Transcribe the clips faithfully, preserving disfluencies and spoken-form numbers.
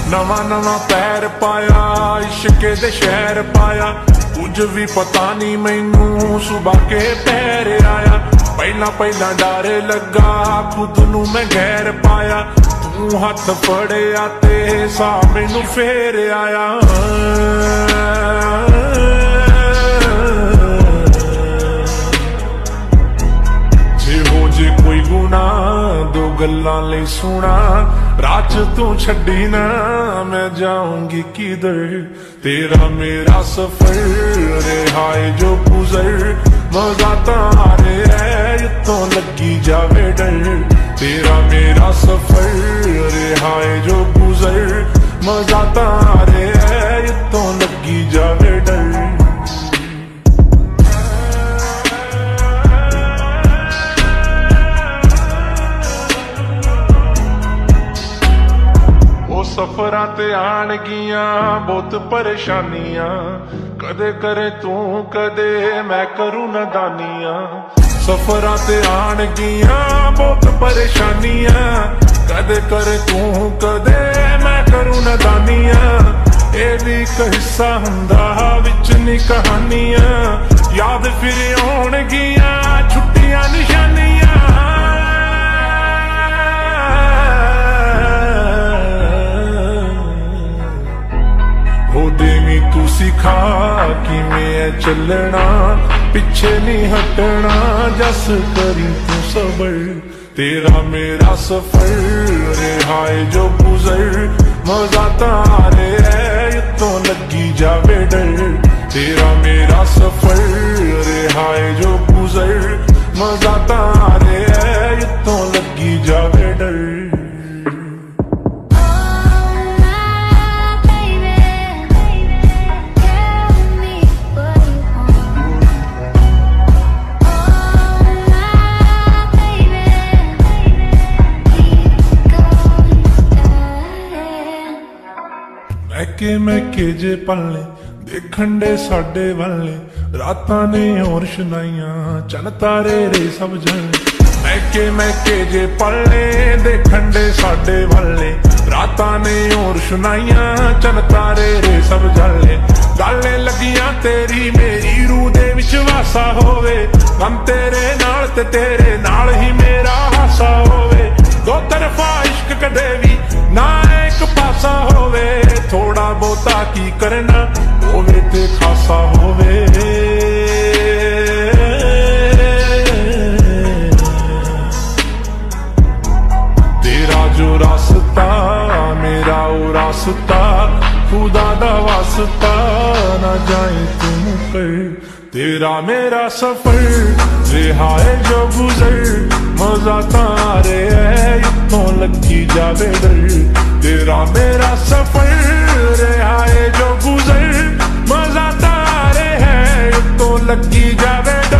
नवा नवा पैर पाया इश्के दे शहर पाया, कुछ भी पता नहीं मैनू सुबह के पैर आया। पहला पहला डर लगा खुद नू मैं गैर पाया, तू हथ फड़िया ते सा मैनू फेर आया। जे हो जे कोई गुना दो गल्लां लई सुना, रात तू छड़ी ना मैं जाऊंगी किधर। तेरा मेरा सफर रिहाए जो गुजर, मजा तारे है तो लगी जावे डर। तेरा मेरा सफर रिहाए जो गुजर, मजा तारे है तो लगी जावे डर। सफरां ते आन गियां बहुत परेशानियां, कदे करे तू कदे मैं करूं नादानियां। सफरां ते आन गियां बहुत परेशानियां, कदे करे तू कदे मैं करूं नादानियां। ये भी एक हिस्सा हुंदा विच नी कहानियां, याद फिर आउण गियां छुट्टियां निशानियां। देवी तू सिखा कि मैं चलना, पीछे नहीं हटना, जस करी तू सबर। तेरा मेरा सफर रिहाए जो गुजर, मजा तारे है तो लगी जावे डर। तेरा मेरा सफर रिहाए जो गुजर, मजा तारे है तो लगी जावे डर। मैके मैके जे पलने देखण दे साडे वाले, रातां ने और सुनाइयां चन तारे रे सब जलने। मैके मैके जे पलने देखण दे साडे वाले, रातां ने और सुनाइयां चन तारे रे सब जलने। गल्ले लगियां तेरी मेरी रूह दे विच वासा होवे, गम तेरे नाल ते तेरे नाल ही मेरा हासा होवे। दो तरफा इश्क कदे भी ना एक पासा होवे, थोड़ा बहुता की करना होवे ते खासा होवे। तेरा जो रास्ता मेरा वो रास्ता, खुदा दा वास्ता ना जाए तुम कर। तेरा मेरा सफर रिहाए जो गुजर, मजा तारे है तो लगी जावे डर। तेरा मेरा सफर रिहाए जो गुजर, मजा तारे है तो लगी जावे डर।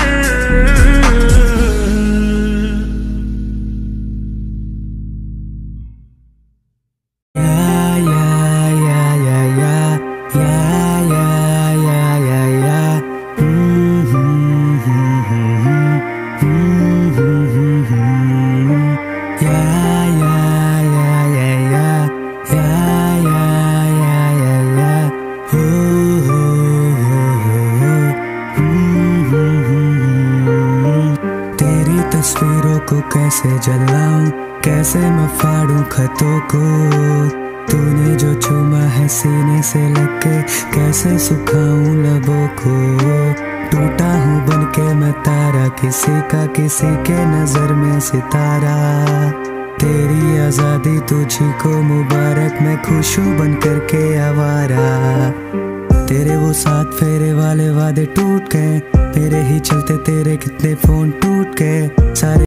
तस्वीरों को कैसे जलाऊं, कैसे मैं फाड़ूं खतों को। तूने जो चूमा है सीने से लग के, कैसे सुखाऊं लबों को। टूटा हूँ बन के मैं तारा, किसी का किसी के नजर में सितारा। तेरी आजादी तुझी को मुबारक, मैं खुश हूँ बन करके आवारा। तेरे वो साथ फेरे वाले वादे टूट गए, तेरे ही चलते तेरे कितने फोन टूट गए सारे।